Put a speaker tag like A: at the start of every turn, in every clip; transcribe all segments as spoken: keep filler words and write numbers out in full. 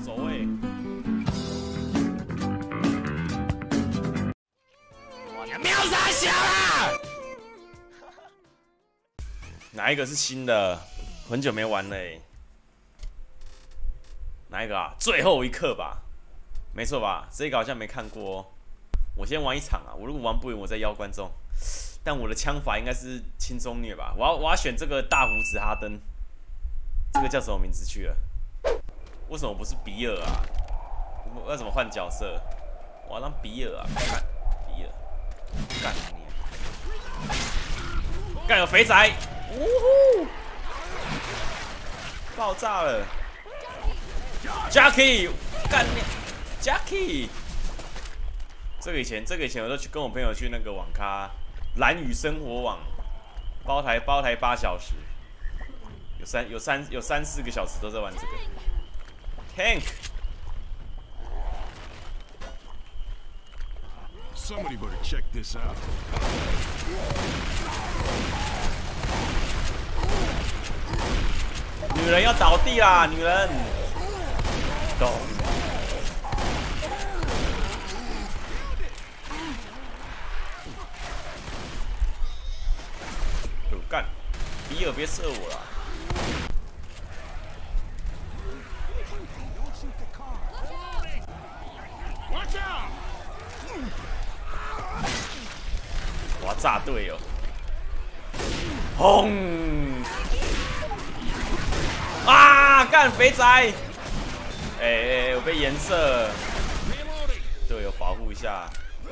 A: 走位。哇，你秒杀小啦！哪一个是新的？很久没玩了哎。哪一个啊？最后一刻吧，没错吧？这个好像没看过哦。我先玩一场啊，我如果玩不赢，我再邀观众。但我的枪法应该是轻松虐吧？我要我要选这个大胡子哈登，这个叫什么名字去了？为什么不是比尔啊？我要怎么换角色？我要当比尔啊！干比尔，干你！干有肥仔，呜呼！爆炸了 ！Jackie， 干你 ！Jackie， 这个以前这个以前我都去跟我朋友去那个网咖。蓝宇生活网包台包台八小时，有三有三有三四个小时都在玩这个
B: Tank。Somebody better check this out.
A: 女人要倒地啦，女人。Go。干，比尔别射我了！我要炸队友！轰！啊，干肥仔！哎、欸欸，我被颜色，队友保护一下。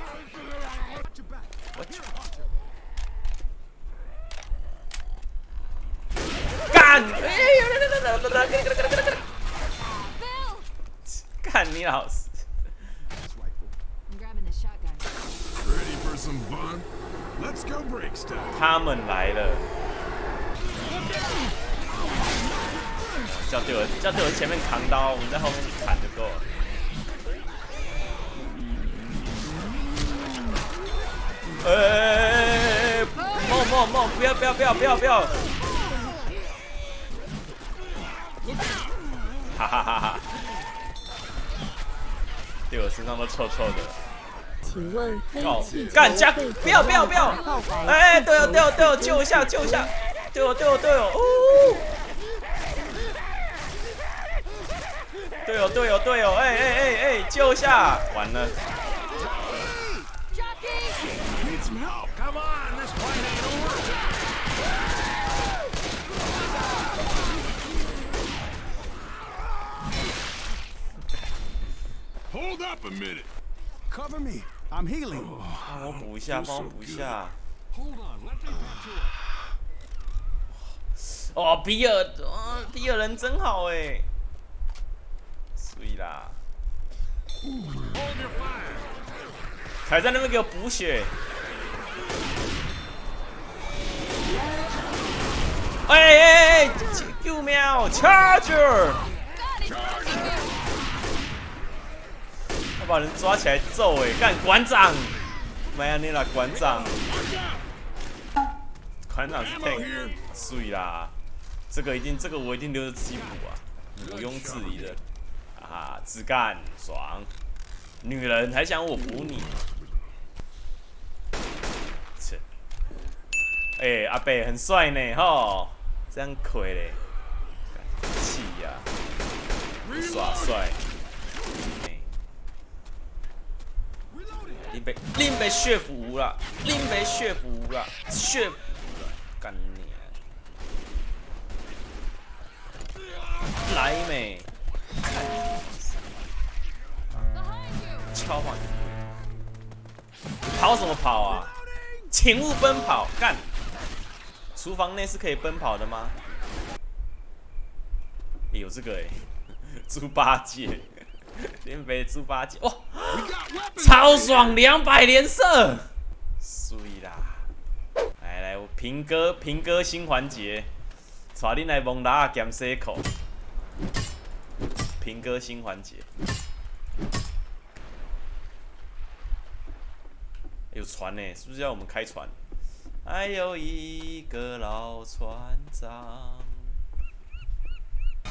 A: 干！干你老师！他们来了！叫队友，叫队友前面扛刀，我们在后面砍就够了。哎，梦梦梦，不要不要不要不要不要！哈哈哈哈！队友身上都臭臭的。
C: 请问黑气
A: 干加不要不要不要！哎，队友队友队友救一下救一下！队友队友队友！呜！队友队友队友！哎哎哎哎！救一下！完了！
B: Hold up a minute. Cover me. I'm healing.
A: 帮我补一下，帮我补一下。哦，比尔，哦，比尔人真好哎。水啦。还在那边给我补血。哎哎哎！救命 ！Charger！ 要把人抓起来揍哎、欸！干馆长，迈阿密啦馆长，馆长是 tank， 水啦！这个一定，这个我一定留着自己补啊，毋庸置疑的。啊，自干爽，女人还想我补你？切！哎、欸，阿北很帅呢吼，这样亏嘞，气呀、啊，耍帅。 林北，林北血服啦，林北血服啦，血服啦，干你！来美，看你，敲坏！跑什么跑啊？请勿奔跑！干！厨房内是可以奔跑的吗？欸、有这个哎、欸，猪八戒。 林北猪八戒，哇，超爽，两百连射，水啦！来来，我平哥平哥新环节，带恁来蒙拉减西口，平哥新环节。有船呢，是不是要我们开船？还有一个老船长。